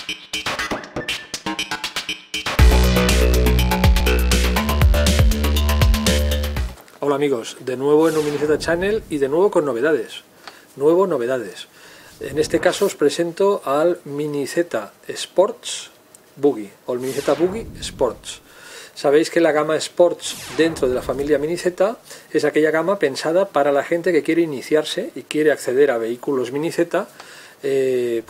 Hola amigos, de nuevo en Luminiceta Channel y de nuevo con novedades. En este caso os presento al Miniceta Sports Buggy o el Miniceta Buggy Sports. Sabéis que la gama Sports dentro de la familia Miniceta es aquella gama pensada para la gente que quiere iniciarse y quiere acceder a vehículos Miniceta, de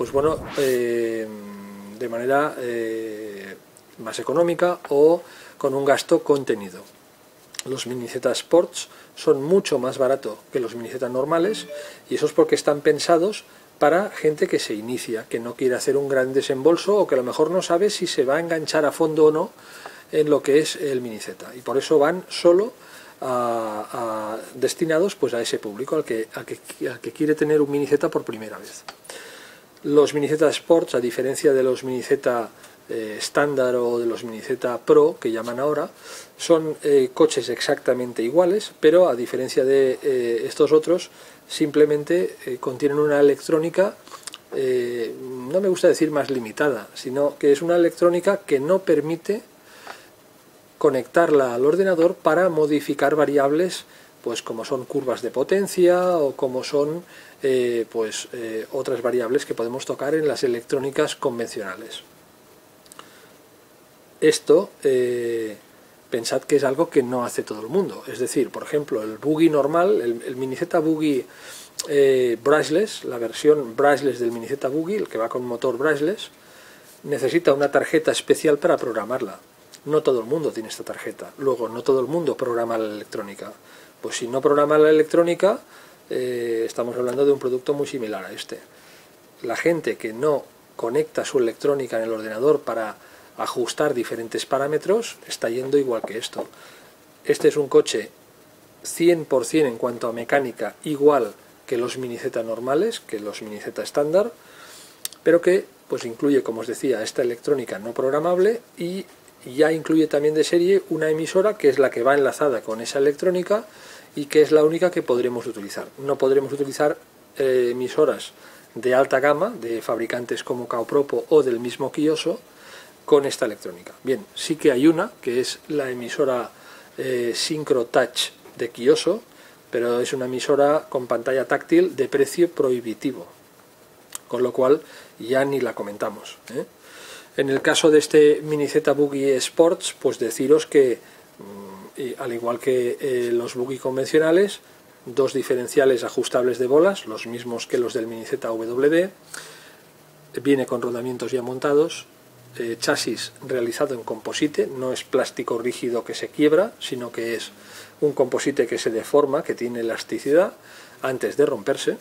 manera más económica o con un gasto contenido. Los Miniceta Sports son mucho más baratos que los Miniceta normales, y eso es porque están pensados para gente que se inicia, que no quiere hacer un gran desembolso o que a lo mejor no sabe si se va a enganchar a fondo o no en lo que es el Miniceta, y por eso van solo destinados pues a ese público, al que quiere tener un Miniceta por primera vez. Los Miniceta Sports, a diferencia de los Miniceta estándar o de los Miniceta Pro que llaman ahora, son coches exactamente iguales, pero a diferencia de estos otros, simplemente contienen una electrónica, no me gusta decir más limitada, sino que es una electrónica que no permite conectarla al ordenador para modificar variables, pues como son curvas de potencia o como son otras variables que podemos tocar en las electrónicas convencionales. Esto pensad que es algo que no hace todo el mundo. Es decir, por ejemplo, el Buggy normal, el Miniceta Buggy brushless, la versión brushless del Miniceta Buggy, el que va con motor brushless, necesita una tarjeta especial para programarla. No todo el mundo tiene esta tarjeta. Luego, no todo el mundo programa la electrónica. Pues si no programa la electrónica, estamos hablando de un producto muy similar a este. La gente que no conecta su electrónica en el ordenador para ajustar diferentes parámetros está yendo igual que esto. Este es un coche 100% en cuanto a mecánica igual que los Miniceta normales, que los Miniceta estándar, pero que pues incluye, como os decía, esta electrónica no programable, y ya incluye también de serie una emisora que es la que va enlazada con esa electrónica y que es la única que podremos utilizar. No podremos utilizar emisoras de alta gama de fabricantes como Kaopropo o del mismo Kiyoso con esta electrónica. Bien, sí que hay una que es la emisora Synchro Touch de Kiyoso, pero es una emisora con pantalla táctil de precio prohibitivo, con lo cual ya ni la comentamos, ¿eh? En el caso de este Miniceta Buggy Sports, pues deciros que al igual que los Buggy convencionales, dos diferenciales ajustables de bolas, los mismos que los del Miniceta WD, viene con rodamientos ya montados, chasis realizado en composite, no es plástico rígido que se quiebra, sino que es un composite que se deforma, que tiene elasticidad antes de romperse,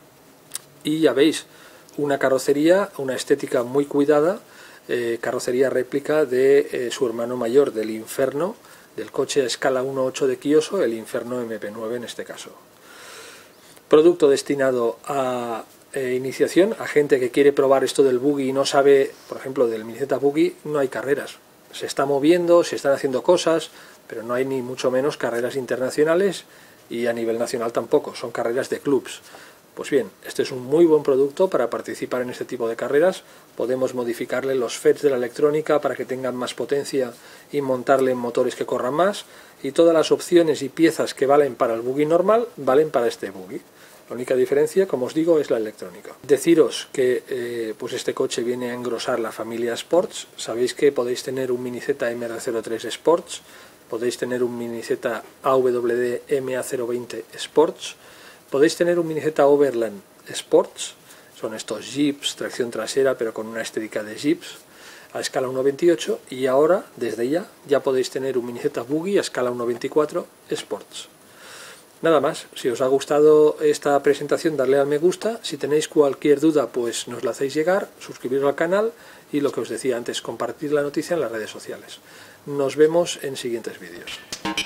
y ya veis, una carrocería, una estética muy cuidada, carrocería réplica de su hermano mayor, del Inferno, del coche a escala 1.8 de Kiyoso, el Inferno MP9 en este caso. Producto destinado a iniciación, a gente que quiere probar esto del buggy y no sabe. Por ejemplo, del Miniceta Buggy no hay carreras, se está moviendo, se están haciendo cosas, pero no hay ni mucho menos carreras internacionales, y a nivel nacional tampoco, son carreras de clubs. Pues bien, este es un muy buen producto para participar en este tipo de carreras. Podemos modificarle los FETs de la electrónica para que tengan más potencia y montarle en motores que corran más, y todas las opciones y piezas que valen para el buggy normal valen para este buggy. La única diferencia, como os digo, es la electrónica. Deciros que pues este coche viene a engrosar la familia Sports. Sabéis que podéis tener un Miniceta MR03 Sports, podéis tener un Miniceta AWD MA020 Sports, podéis tener un Miniceta Overland Sports, son estos jeeps, tracción trasera, pero con una estética de jeeps, a escala 1.28, y ahora, desde ya podéis tener un Miniceta Buggy a escala 1.24 Sports. Nada más. Si os ha gustado esta presentación, darle al me gusta. Si tenéis cualquier duda, pues nos la hacéis llegar, suscribiros al canal y, lo que os decía antes, compartir la noticia en las redes sociales. Nos vemos en siguientes vídeos.